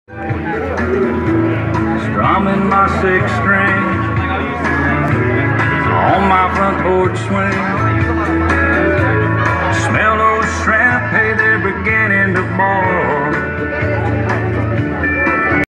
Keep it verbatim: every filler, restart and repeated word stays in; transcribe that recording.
Strumming my six string on my front porch swing. Smell